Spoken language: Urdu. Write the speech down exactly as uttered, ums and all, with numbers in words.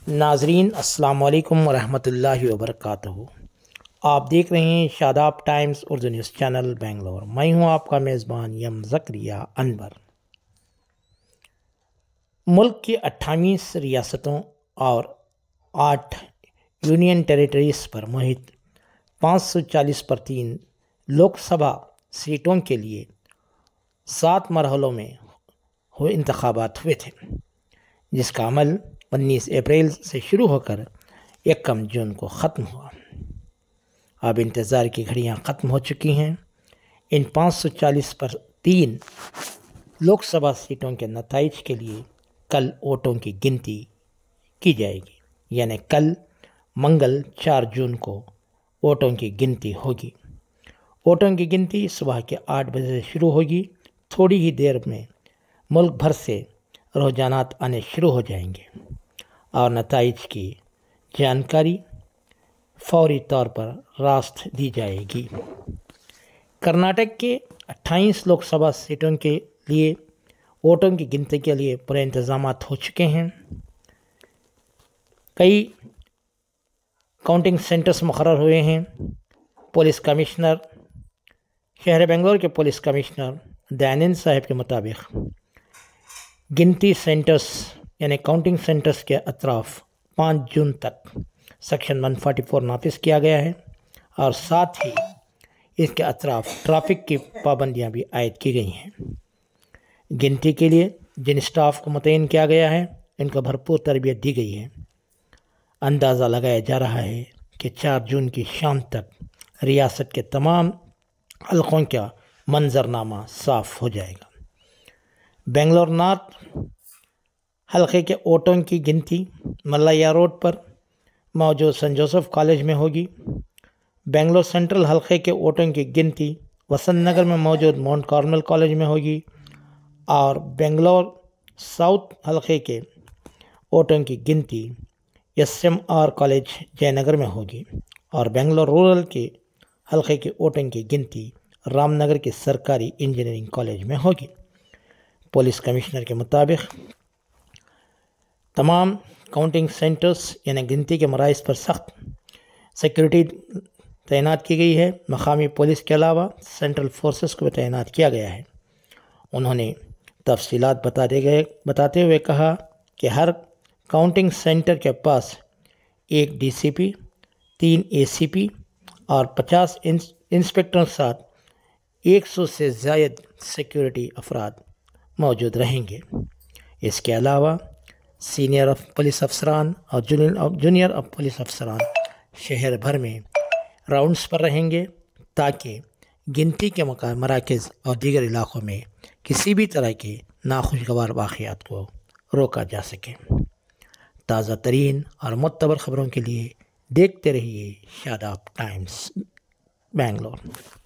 ناظرین السلام علیکم ورحمۃ اللہ وبرکاتہ۔ آپ دیکھ رہے ہیں Shadab Times Urdu news channel Bangalore. میں ہوں آپ کا میزبان یم زکریا انور۔ ملک کی اٹھائیس ریاستوں اور آٹھ یونین ٹیریٹریز پر محیط پانچ سو چالیس پر تین لوک سبھا سیٹوں کے لیے سات مرحلوں میں ہوئے انتخابات ہوئے تھے، جس کا عمل انیس اپریل سے شروع ہو کر یکم جون کو ختم ہوا۔ اب انتظار کی گھڑیاں ختم ہو چکی ہیں۔ ان پانچ سو چالیس پر تین لوک سبھا سیٹوں کے نتائج کے لیے کل ووٹوں کی گنتی کی جائے گی، یعنی کل منگل چار جون کو ووٹوں کی گنتی ہوگی۔ ووٹوں کی گنتی صبح کے آٹھ بجے سے شروع ہوگی۔ تھوڑی ہی دیر میں ملک بھر سے رجحانات آنے شروع ہو جائیں گے اور نتائج کی جانکاری فوری طور پر راست دی جائے گی۔ کرناٹک کے اٹھائیس لوک سبھا سیٹوں کے لیے ووٹوں کی گنتی کے لیے پورے انتظامات ہو چکے ہیں۔ کئی کاؤنٹنگ سینٹرز مقرر ہوئے ہیں۔ پولیس کمشنر شہر بنگلور کے پولیس کمشنر دیانند صاحب کے مطابق گنتی سینٹرز یعنی کاؤنٹنگ سینٹرز کے اطراف پانچ جون تک سیکشن ایک سو چوالیس نافذ کیا گیا ہے اور ساتھ ہی اس کے اطراف ٹریفک کی پابندیاں بھی عائد کی گئی ہیں۔ گنتی کے لیے جن اسٹاف کو متعین کیا گیا ہے ان کو بھرپور تربیت دی گئی ہے۔ اندازہ لگایا جا رہا ہے کہ چار جون کی شام تک ریاست کے تمام حلقوں کا منظرنامہ صاف ہو جائے گا۔ بنگلور نارتھ حلقے کے ووٹوں کی گنتی ملیا روڈ پر موجود سنٹ جوسف کالج میں ہوگی۔ بنگلور سینٹرل حلقے کے ووٹوں کی گنتی وسنت نگر میں موجود ماؤنٹ کارمل کالج میں ہوگی اور بنگلور ساؤتھ حلقے کے ووٹوں کی گنتی S M R college Jayanagar میں ہوگی اور بنگلور رورل کے حلقے کے ووٹوں کی گنتی رام نگر کے سرکاری انجینئرنگ کالج میں ہوگی۔ پولیس کمشنر کے مطابق تمام کاؤنٹنگ سینٹرز یعنی گنتی کے مراکز پر سخت سیکورٹی تعینات کی گئی ہے۔ مقامی پولیس کے علاوہ سینٹرل فورسز کو بھی تعینات کیا گیا ہے۔ انہوں نے تفصیلات بتاتے گئے بتاتے ہوئے کہا کہ ہر کاؤنٹنگ سینٹر کے پاس ایک ڈی سی پی، تین اے سی پی اور پچاس انسپکٹروں کے ساتھ ایک سو سے زائد سیکورٹی افراد موجود رہیں گے۔ اس کے علاوہ سینئر پولیس افسران اور جونیئر پولیس افسران شہر بھر میں راؤنڈز پر رہیں گے تاکہ گنتی کے مراکز اور دیگر علاقوں میں کسی بھی طرح کے ناخوشگوار واقعات کو روکا جا سکے۔ تازہ ترین اور معتبر خبروں کے لیے دیکھتے رہیے شاداب ٹائمز بنگلور۔